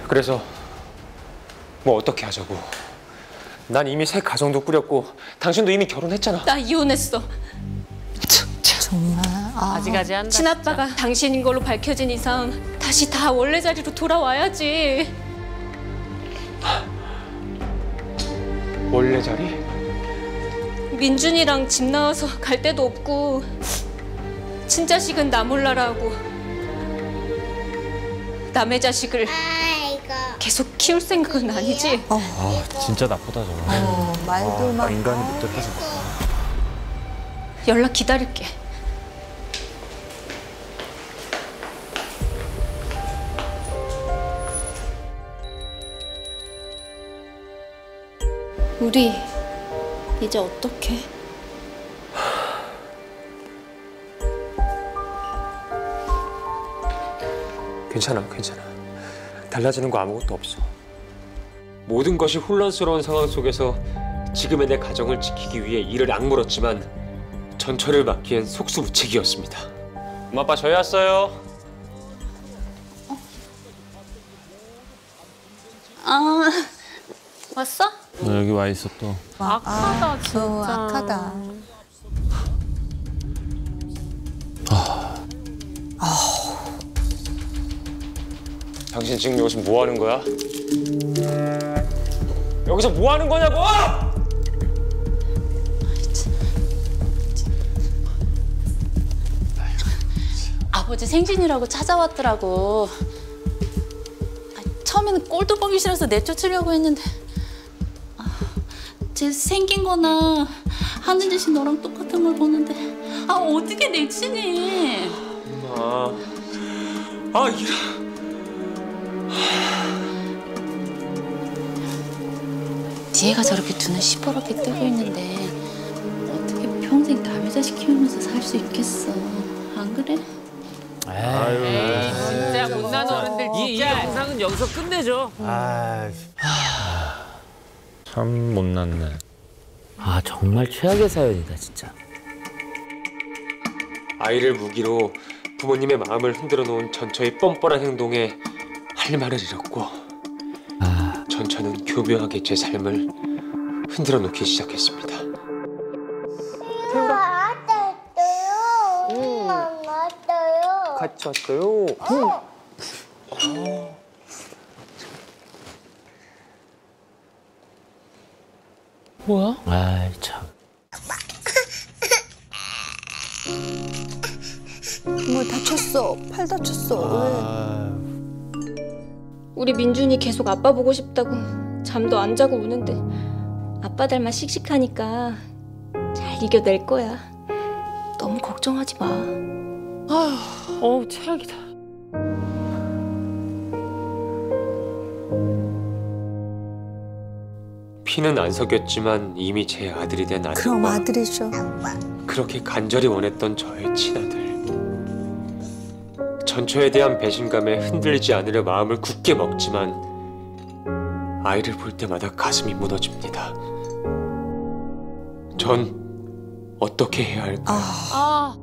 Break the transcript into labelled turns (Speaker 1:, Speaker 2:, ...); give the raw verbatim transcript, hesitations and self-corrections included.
Speaker 1: 그래서 뭐 어떻게 하자고. 난 이미 새 가정도 꾸렸고 당신도 이미 결혼했잖아.
Speaker 2: 나 이혼했어.
Speaker 3: 정말 아.
Speaker 4: 아직까지 한다.
Speaker 2: 친아빠가
Speaker 4: 진짜.
Speaker 2: 당신인 걸로 밝혀진 이상 다시 다 원래 자리로 돌아와야지.
Speaker 1: 원래 자리?
Speaker 2: 민준이랑 집 나와서 갈 데도 없고 친자식은 나 몰라라 하고 남의 자식을 계속 키울 생각은 아니지?
Speaker 3: 어.
Speaker 5: 아 진짜 나쁘다 저거.
Speaker 3: 어, 말도
Speaker 5: 아,
Speaker 3: 막
Speaker 5: 인간이 못 들어서.
Speaker 2: 연락 기다릴게. 우리 이제 어떡해?
Speaker 1: 괜찮아, 괜찮아. 달라지는 거 아무것도 없어. 모든 것이 혼란스러운 상황 속에서 지금의 내 가정을 지키기 위해 이를 악물었지만 전철을 막기엔 속수무책이었습니다. 엄마, 아빠 저희 왔어요.
Speaker 2: 아, 왔어?
Speaker 5: 너 여기 와 있어 또.
Speaker 4: 악하다
Speaker 3: 아,
Speaker 4: 진짜.
Speaker 3: 어, 악하다.
Speaker 1: 당신 지금 여기서 뭐 하는 거야? 여기서 뭐 하는 거냐고!
Speaker 6: 아버지 생신이라고 찾아왔더라고. 아, 처음에는 꼴도 보기 싫어서 내쫓으려고 했는데 아, 쟤 생긴 거나 하는 짓이 너랑 똑같은 걸 보는데 아 어떻게 내치니?
Speaker 1: 엄마... 아, 이런...
Speaker 6: 지혜가 저렇게 두는 시퍼렇게 뜨고 있는데 어떻게 평생 남의 자식 키우면서 살 수 있겠어. 안 그래?
Speaker 5: 아유.
Speaker 4: 에이, 진짜 못난 어른들 진짜. 이, 이 영상은 여기서 끝내죠.
Speaker 5: 아. 참 못났네.
Speaker 7: 아 정말 최악의 사연이다 진짜.
Speaker 1: 아이를 무기로 부모님의 마음을 흔들어 놓은 전처의 뻔뻔한 행동에 할 말을 잃었고
Speaker 7: 아
Speaker 1: 전처는 교묘하게 제 삶을 흔들어 놓기 시작했습니다. 같이 왔어요. 응.
Speaker 7: 뭐야? 아이 참.
Speaker 3: 뭐 다쳤어. 팔 다쳤어.
Speaker 5: 아.
Speaker 2: 우리 민준이 계속 아빠 보고 싶다고 잠도 안 자고 우는데 아빠 닮아 씩씩하니까 잘 이겨낼 거야. 너무 걱정하지 마.
Speaker 4: 아휴, 어우 최악이다.
Speaker 1: 피는 안 섞였지만 이미 제 아들이 된
Speaker 3: 왜? 그럼
Speaker 1: 아들과
Speaker 3: 아들이죠.
Speaker 1: 그렇게 간절히 원했던 저의 친아들. 전처에 대한 배신감에 흔들리지 않으려 마음을 굳게 먹지만 아이를 볼 때마다 가슴이 무너집니다. 전 어떻게 해야 할까요?
Speaker 3: 아,
Speaker 4: 아